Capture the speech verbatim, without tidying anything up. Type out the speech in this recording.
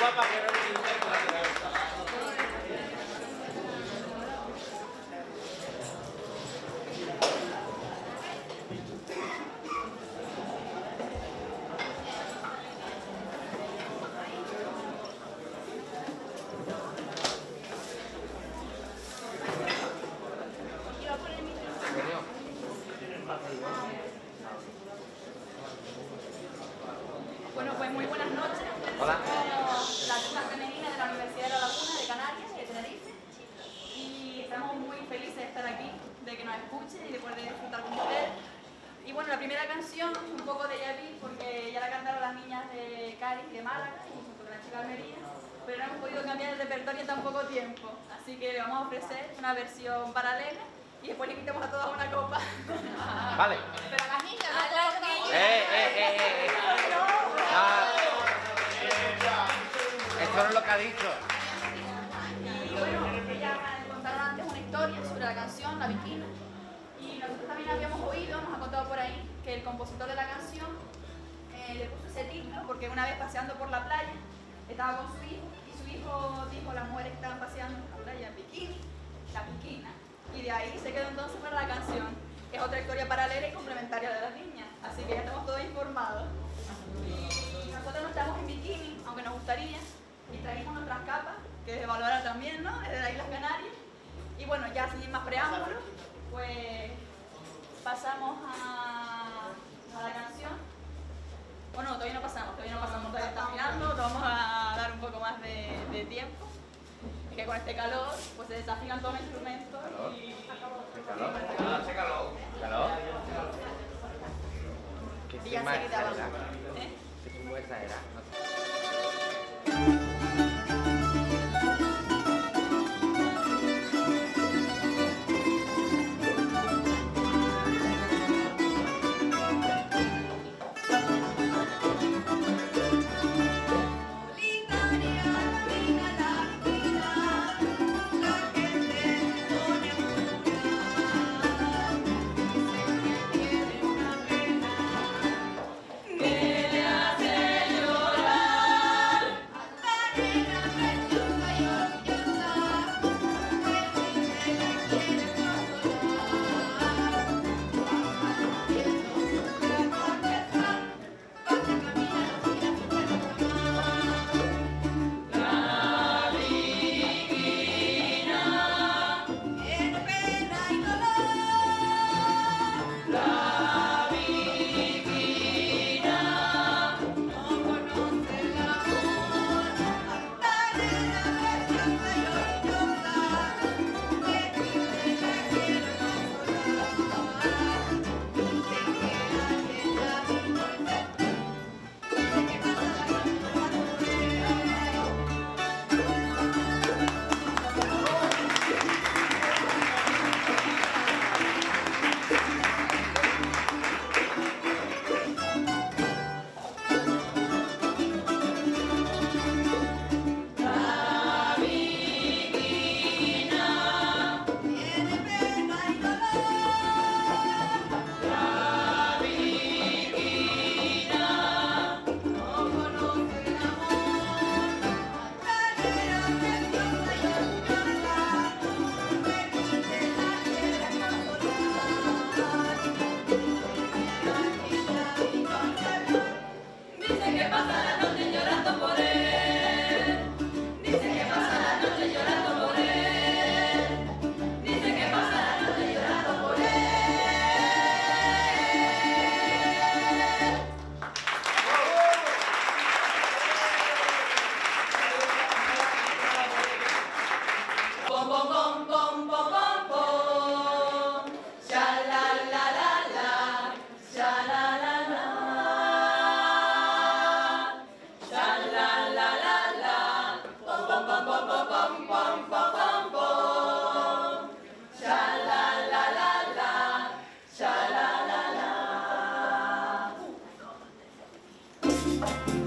Bueno, pues muy buenas noches. Hola. Somos la Club Femenina de la Universidad de La Laguna de Canarias, de Tenerife. Y estamos muy felices de estar aquí, de que nos escuchen y de poder disfrutar con ustedes. Y bueno, la primera canción, un poco de Yaví, porque ya la cantaron las niñas de Cádiz y de Málaga, y junto con la chica de Almería, pero no hemos podido cambiar el repertorio en tan poco tiempo. Así que le vamos a ofrecer una versión paralela y después le invitamos a todas una copa. Vale. Pero a las niñas, a las niñas. Eh, eh, eh, eh. Ah, esto no es lo que ha dicho. Y bueno, ellas contaron antes una historia sobre la canción, La Bikina. Y nosotros también habíamos oído, nos ha contado por ahí, que el compositor de la canción eh, le puso ese título porque una vez paseando por la playa estaba con su hijo y su hijo dijo a las mujeres que estaban paseando por la playa en bikini, La Bikina. Y de ahí se quedó entonces para la canción. Es otra historia paralela y complementaria de las niñas. Así que ya estamos todos informados. Y nosotros no estamos en bikini, aunque nos gustaría, y trajimos nuestras capas, que es de Valora también, ¿no? Desde las Islas Canarias. Y bueno, ya sin más preámbulos, pues pasamos a, a la canción. Bueno, todavía no pasamos, todavía no pasamos, todavía está mirando, nos vamos a dar un poco más de, de tiempo. Y que con este calor, pues se desafinan todos los instrumentos y... ¿Calor? ¿Hace calor? ¿Calor? ¿Qué Y ya firma enseguida esa vamos. era? ¿Eh? ¿Qué firma esa era? No sé. Sha-la-la-la-la, sha-la-la-la.